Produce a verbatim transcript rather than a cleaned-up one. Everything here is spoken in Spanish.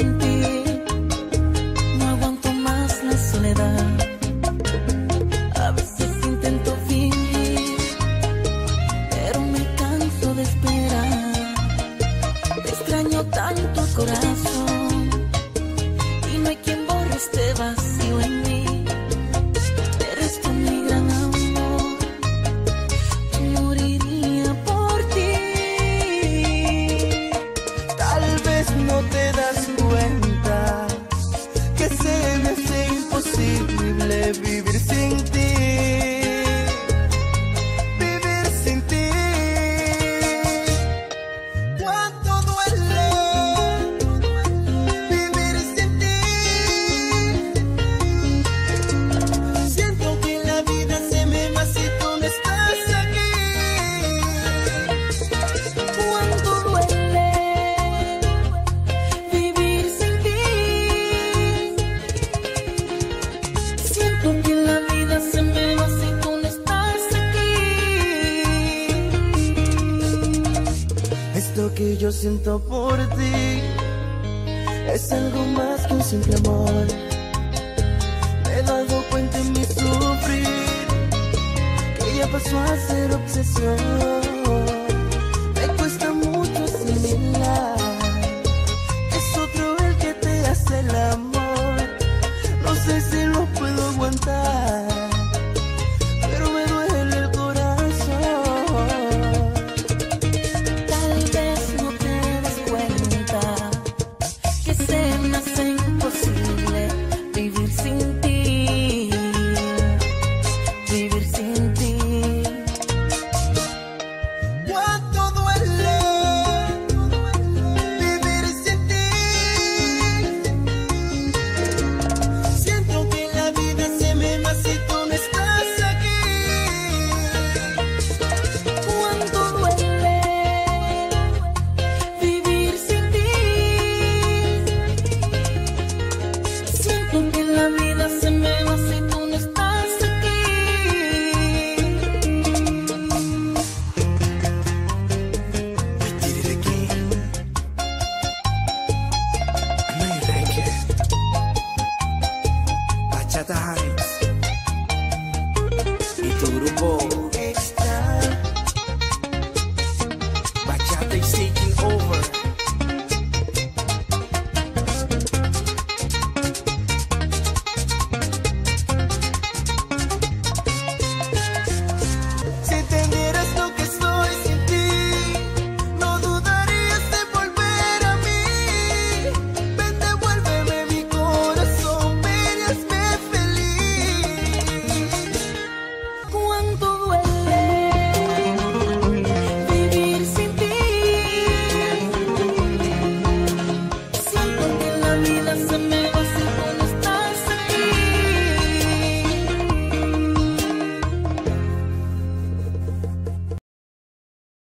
sin ti. No aguanto más la soledad. A veces intento fingir, pero me canso de esperar. Te extraño tanto, corazón, y no hay quien borre este vacío en mí. Eres tú mi gran amor, yo moriría por ti. Tal vez no te das cuenta que se me hace imposible vivir sin ti. Vivir sin ti. Cuánto duele vivir sin ti. Siento que la vida se me va si tú no estás aquí. Cuánto duele vivir sin ti. Siento que la vida se me va si tú no estás aquí. Esto que yo siento por ti es algo más que un simple amor. Me he dado cuenta en mi sufrir que ya pasó a ser obsesión.